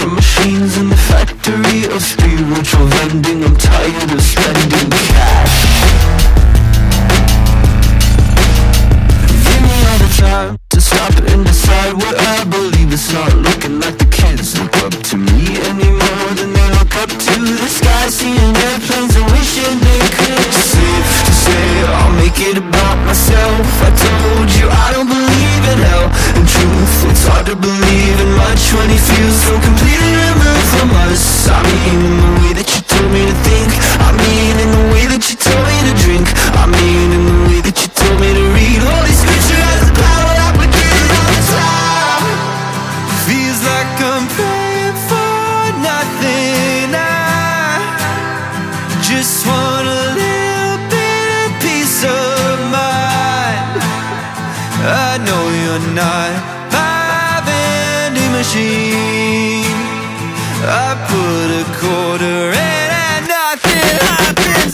from machines in the factory of spiritual vending. I'm tired of spending cash. Give me all the time to stop and decide what I believe. It's not looking like the kids look up to me any more than they look up to the sky, seeing airplanes and wishing they could. Safe to say I'll make it about myself. I told you I don't believe in hell. In truth, it's hard to believe in much when he feels so completely removed from us. I mean, in the way that you told me to think. I mean, in the way that you told me to drink. I mean, in the way that you told me to read. Holy Scripture has the power that we get all the time. Feels like I'm praying for nothing. I just want a little bit of peace of mind. I know you're not my vending machine. I put a quarter in and nothing happens.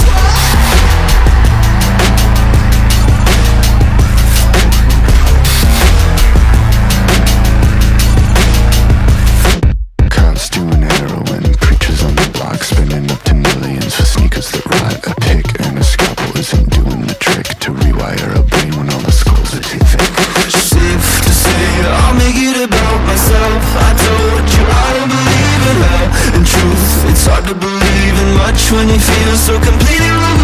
Cops doing heroin, preachers on the block spending up to millions for sneakers that rot. A pick and a scalpel isn't doing the trick to rewire a brain when all the skulls are too thick. Safe to say I'll make it about myself. I told you I don't believe in hell. In truth, it's hard to believe in much when you feel so completely removed.